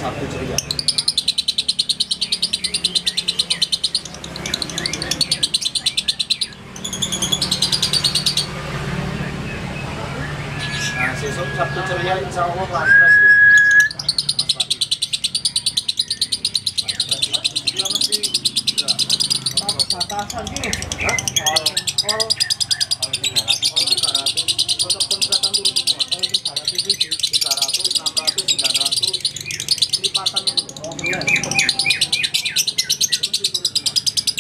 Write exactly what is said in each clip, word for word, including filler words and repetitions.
Sabtu ceria. Nah, besok Sabtu ceria insya Allah lantas loh. Mas Wahyu. Dia mesti enggak batasan gitu. Hah? All all all tiga ratus. Untuk kontratan turun semua. Oh, tiga ratus itu tiga ratus, enam ratus, sembilan ratus. Lipatan itu. Oh, benar. Mesti turun semua.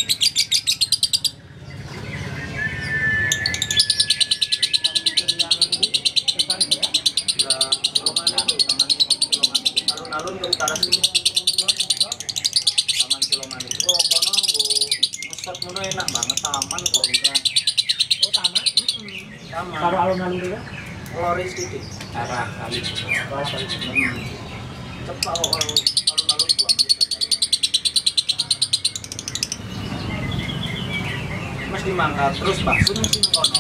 Alun-alun ke utara sini. Taman Cilomani. Oh, kono nggo ngesot ngono enak banget taman kok. Oh, taman? Heeh. Taman. Karo alun-alun itu ya? Loris titik. Arah kali. Oh, kali. Hmm. Cepat kok alun-alun dua menit sekali. Mesti mangkat terus bakso mesti kono.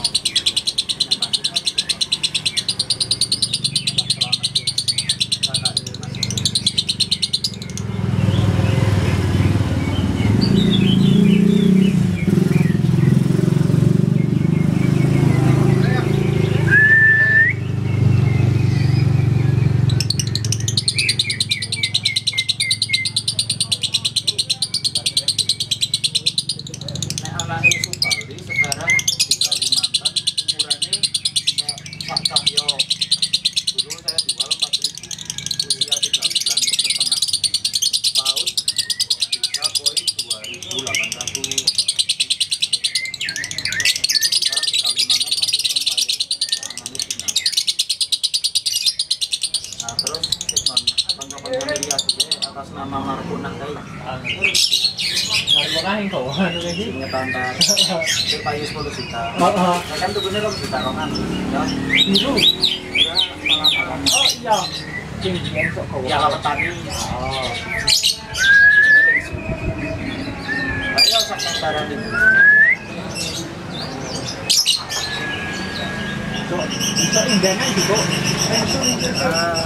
Atas nama Marpunah tadi. Marpunah yang kau anu lagi ngetantar. Itu payu sepuluh juta. Heeh. Kan tubuhnya kan juta rongan. Ya. Biru. Ya, malah. Oh iya. Cing cing sok kau. Ya petani. Oh. Ayo sak barang itu. Cok, bisa indahnya juga. Ah.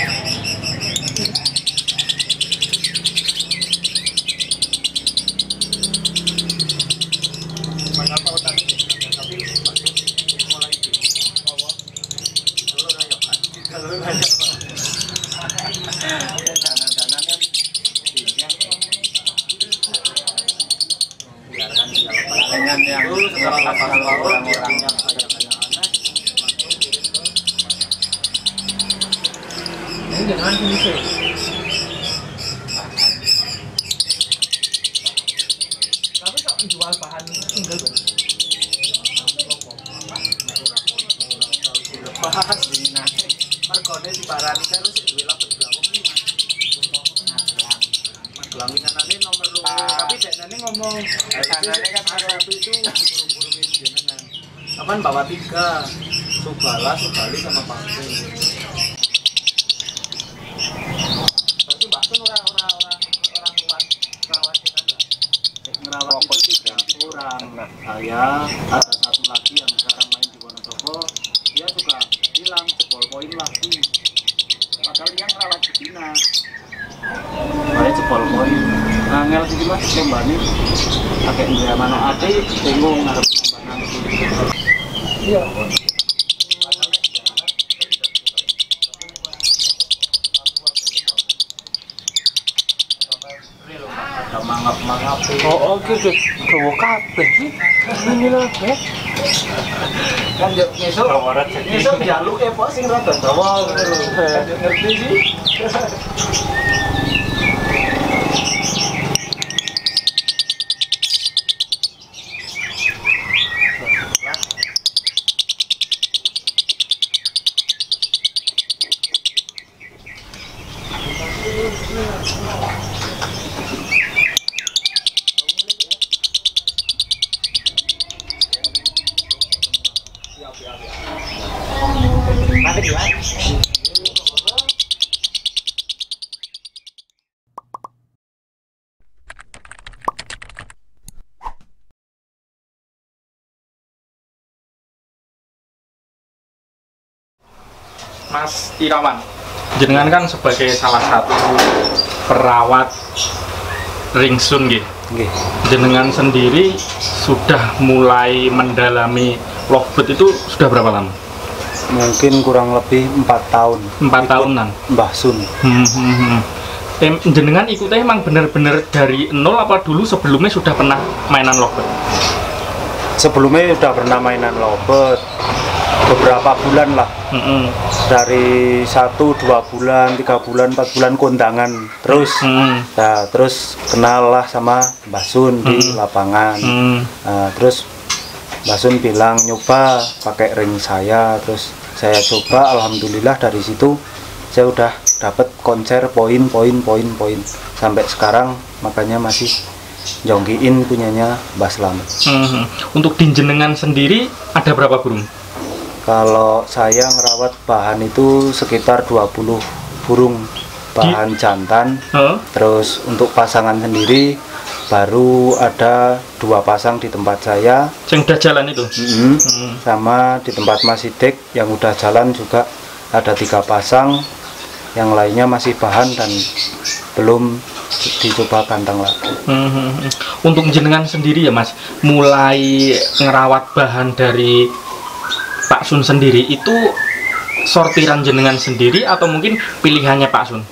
Apa utang ini? Tapi mulai itu. Apa? Kalau nggak yuk, kalau nggak yuk. Jalan-jalan kan ini biarkan dia lepas dengan yang setelah lepas orang-orang yang ada-ada aneh langsung kirim ke ini jangan gitu. Tapi kalau jual bahan single tuh bahas di nasi markone di barani terus duwe lapet blawong iki Magelang Magelang winanane nomor loro tapi dekne ngomong sanane kan satu itu buru-buru wis jenengan kapan bawa tiga Subala Subali sama Pangke berarti Mbak Tun orang-orang orang orang luar rawat kan ngerawat itu tiga orang saya ada satu lagi yang sekarang main di Wonosobo dia juga hilang jebol poin lagi padahal dia ngerawat betina saya jebol poin ngangel sih mas kembali pakai dia mano ati bingung ngarep nambah iya ada mangap-mangap oh oke deh kewo kabeh sih ini lah ya kan besok besok jaluk epo sing rada dawa ngerti sih Mas Irawan Jenengan kan sebagai salah satu perawat ringsun nggih. Nggih. Jenengan sendiri sudah mulai mendalami lovebird itu sudah berapa lama? Mungkin kurang lebih empat tahun. Empat tahunan. Mbah Sun. Hmm, hmm, hmm. Em, jenengan ikutnya emang bener-bener dari nol apa dulu sebelumnya sudah pernah mainan lovebird? Sebelumnya sudah pernah mainan lovebird beberapa bulan lah. Mm-hmm. Dari satu dua bulan tiga bulan empat bulan kondangan terus. Mm-hmm. Nah, terus kenal lah sama Mbah Sun mm-hmm. di lapangan. Mm-hmm. Nah, terus Mbah Sun bilang nyoba pakai ring saya, terus saya coba, alhamdulillah dari situ saya udah dapat konser poin poin poin poin sampai sekarang, makanya masih jongkiin punyanya Mbah Slamet. Hmm. Untuk di jenengan sendiri ada berapa burung? Kalau saya ngerawat bahan itu sekitar dua puluh burung bahan di... jantan. Huh? Terus untuk pasangan sendiri baru ada dua pasang di tempat saya. Yang udah jalan itu? Mm-hmm. Hmm. Sama di tempat Mas Sidik yang udah jalan juga ada tiga pasang. Yang lainnya masih bahan dan belum dicoba kandang lagi. Hmm. Untuk jenengan sendiri ya Mas, mulai ngerawat bahan dari Pak Sun sendiri itu sortiran jenengan sendiri atau mungkin pilihannya Pak Sun?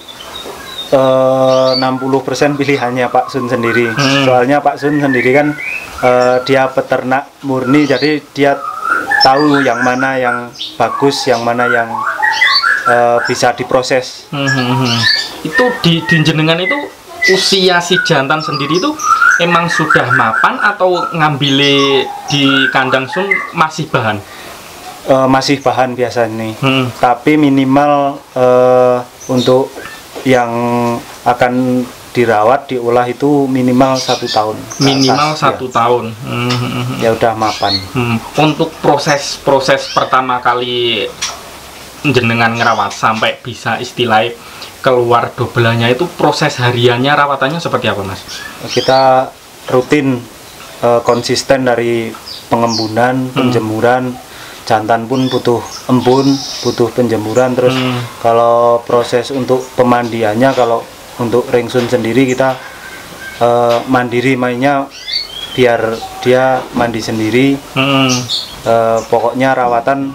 Uh, enam puluh persen pilihannya Pak Sun sendiri. Hmm. Soalnya Pak Sun sendiri kan uh, dia peternak murni, jadi dia tahu yang mana yang bagus, yang mana yang uh, bisa diproses. Hmm. Itu di, di jenengan itu usia si jantan sendiri itu emang sudah mapan atau ngambil di kandang Sun masih bahan? Uh, masih bahan biasa nih, hmm. tapi minimal uh, untuk yang akan dirawat diolah itu minimal satu tahun. Minimal atas, satu ya. tahun. Hmm. Ya udah mapan. Hmm. Untuk proses proses pertama kali jenengan ngerawat sampai bisa istilahnya keluar dobelannya itu proses hariannya rawatannya seperti apa Mas? Kita rutin uh, konsisten dari pengembunan, penjemuran. Hmm. Jantan pun butuh embun, butuh penjemuran. Terus hmm. kalau proses untuk pemandiannya, kalau untuk ringsun sendiri kita uh, mandiri mainnya biar dia mandi sendiri. hmm. uh, Pokoknya rawatan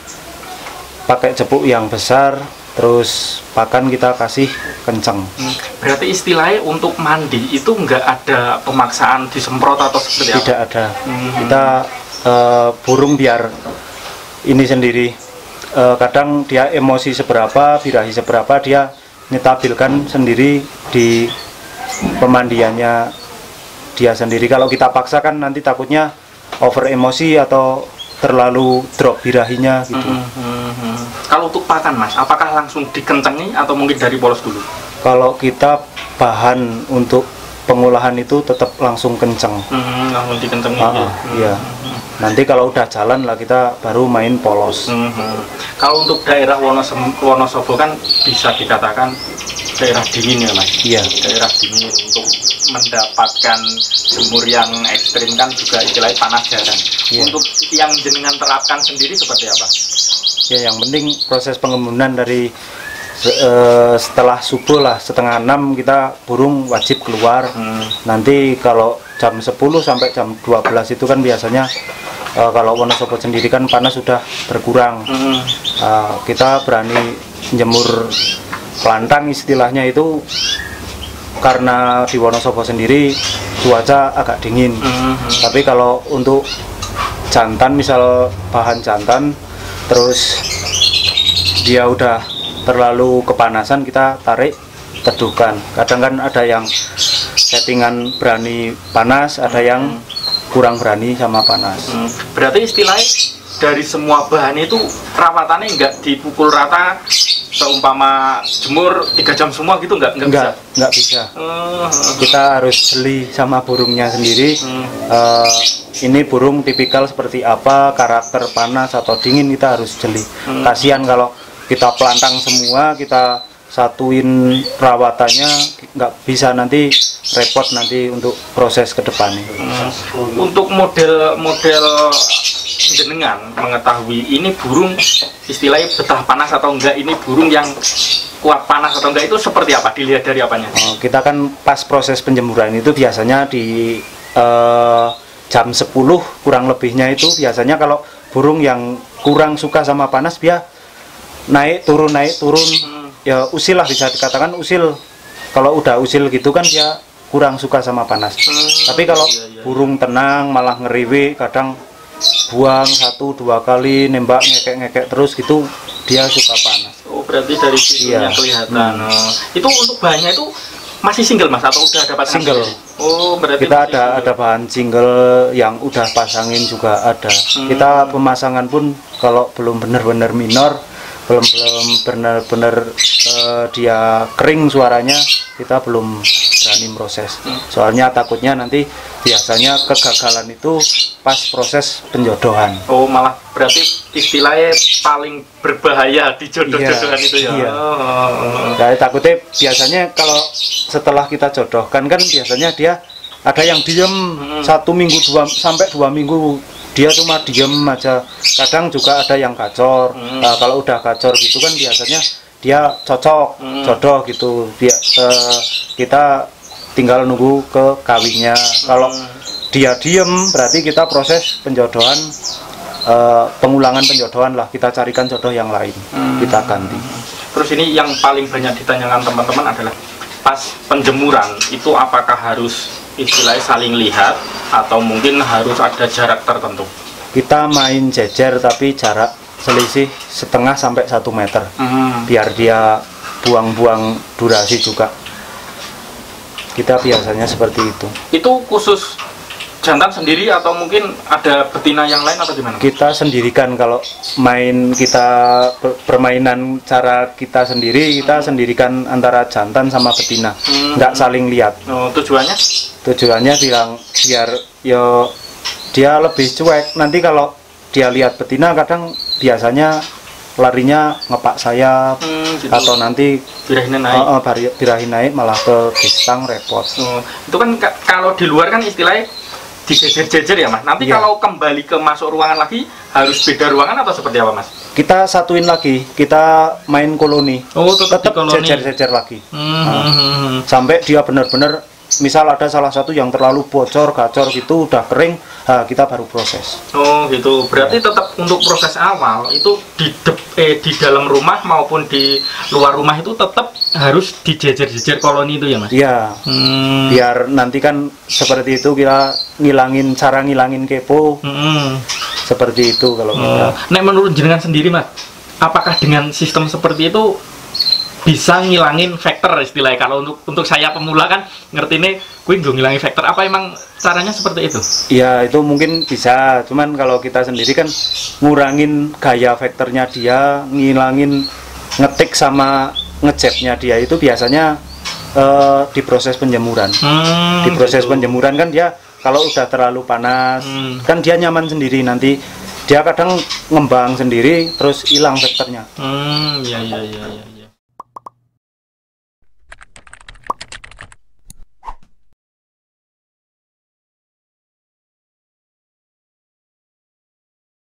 pakai cepuk yang besar, terus pakan kita kasih kenceng. hmm. Berarti istilahnya untuk mandi itu nggak ada pemaksaan disemprot atau seperti apa? Tidak ada. hmm. Kita uh, burung biar ini sendiri, e, kadang dia emosi seberapa, birahi seberapa, dia nyetabilkan sendiri di pemandiannya dia sendiri. Kalau kita paksakan nanti takutnya over emosi atau terlalu drop birahinya gitu. Hmm, hmm, hmm. Kalau untuk pakan Mas, apakah langsung dikencengi atau mungkin dari polos dulu? Kalau kita bahan untuk pengolahan itu tetap langsung kenceng. Hmm, langsung dikencengin. Ah, ya. Iya. Hmm. Nanti kalau udah jalan lah kita baru main polos. Hmm. Kalau untuk daerah Wonosobo kan bisa dikatakan daerah dingin ya Mas? Iya. Daerah dingin, untuk mendapatkan jemur yang ekstrim kan juga istilahnya panas jarang. Iya. Untuk yang jenengan terapkan sendiri seperti apa? Ya yang penting proses pengembunan dari uh, setelah subuh lah setengah enam kita burung wajib keluar. Hmm. Nanti kalau jam sepuluh sampai jam dua belas itu kan biasanya uh, kalau Wonosobo sendiri kan panas sudah berkurang. Hmm. Uh, kita berani jemur pelantang istilahnya itu karena di Wonosobo sendiri cuaca agak dingin. Hmm. Tapi kalau untuk jantan, misal bahan jantan terus dia udah terlalu kepanasan, kita tarik teduhkan. Kadang kan ada yang settingan berani panas, ada yang kurang berani sama panas. Hmm. Berarti istilahnya dari semua bahan itu perawatannya nggak dipukul rata, seumpama jemur tiga jam semua gitu, nggak nggak bisa? Nggak bisa. Hmm. Kita harus jeli sama burungnya sendiri. Hmm. Uh, ini burung tipikal seperti apa, karakter panas atau dingin, kita harus jeli. Hmm. Kasihan kalau kita pelantang semua, kita satuin perawatannya, nggak bisa, nanti repot nanti untuk proses ke depannya. Hmm. Untuk model-model jenengan mengetahui ini burung istilahnya betah panas atau enggak, ini burung yang kuat panas atau enggak itu seperti apa? Dilihat dari apanya? Oh, kita kan pas proses penjemuran itu biasanya di eh, jam sepuluh kurang lebihnya itu biasanya kalau burung yang kurang suka sama panas dia naik turun naik turun hmm. ya usil lah, bisa dikatakan usil. Kalau udah usil gitu kan dia kurang suka sama panas. Hmm. Tapi kalau iya, iya. burung tenang malah ngeriwi, kadang buang satu dua kali nembak ngekek-ngekek terus gitu dia suka panas. Oh, berarti dari situnya iya. kelihatan. Hmm. Oh. Itu untuk bahannya itu masih single Mas atau udah ada pasangan single? Sendiri? Oh, berarti kita ada single. ada bahan single yang udah pasangin juga ada. Hmm. Kita pemasangan pun kalau belum benar-benar minor, belum belum benar-benar uh, dia kering suaranya, kita belum berani proses. Hmm. Soalnya takutnya nanti biasanya kegagalan itu pas proses penjodohan. Oh, malah berarti istilahnya paling berbahaya di jodoh-jodohan iya, itu ya. Iya. Oh. Nah, takutnya biasanya kalau setelah kita jodohkan kan biasanya dia ada yang diem hmm. satu minggu dua sampai dua minggu dia cuma diem aja. Kadang juga ada yang gacor. Hmm. Nah, kalau udah gacor gitu kan biasanya dia cocok hmm. jodoh gitu. Dia uh, kita tinggal nunggu ke kawinnya. Kalau dia diem berarti kita proses penjodohan, uh, pengulangan penjodohan lah, kita carikan jodoh yang lain, hmm. kita ganti. Terus ini yang paling banyak ditanyakan teman-teman adalah pas penjemuran itu apakah harus istilahnya saling lihat atau mungkin harus ada jarak tertentu? Kita main jejer tapi jarak selisih setengah sampai satu meter, hmm. biar dia buang-buang durasi juga. Kita biasanya seperti itu. Itu khusus jantan sendiri atau mungkin ada betina yang lain atau gimana? Kita sendirikan. Kalau main kita permainan cara kita sendiri, kita hmm. sendirikan antara jantan sama betina, hmm. nggak saling lihat. Oh, tujuannya? Tujuannya bilang biar yo dia lebih cuek. Nanti kalau dia lihat betina kadang biasanya larinya ngepak sayap hmm, gitu. Atau nanti birahin naik, uh, uh, birahin naik malah ke gistang repot. Oh, itu kan kalau di luar kan istilahnya dijejer-jejer ya Mas. Nanti yeah. kalau kembali ke masuk ruangan lagi harus beda ruangan atau seperti apa Mas? Kita satuin lagi, kita main koloni. Oh, tetap jejer-jejer lagi. Hmm, nah, hmm. sampai dia benar-benar, misal ada salah satu yang terlalu bocor, gacor gitu, udah kering, nah, kita baru proses. Oh gitu, berarti ya. Tetap untuk proses awal itu di de eh, di dalam rumah maupun di luar rumah itu tetap harus dijejer-jejer koloni itu ya Mas? Iya, hmm. biar nanti kan seperti itu kita ngilangin, cara ngilangin kepo, hmm. seperti itu kalau oh. kita. Nah menurut jenengan sendiri Mas, apakah dengan sistem seperti itu bisa ngilangin faktor istilahnya? Kalau untuk untuk saya pemula kan ngerti nih gue nggak ngilangin faktor, apa emang caranya seperti itu? Ya itu mungkin bisa, cuman kalau kita sendiri kan ngurangin gaya faktornya dia, ngilangin ngetik sama ngejepnya dia itu biasanya uh, di proses penjemuran. hmm, di proses gitu. penjemuran kan dia kalau udah terlalu panas hmm. kan dia nyaman sendiri, nanti dia kadang ngembang sendiri terus hilang faktornya. hmm, ya, ya, ya, ya.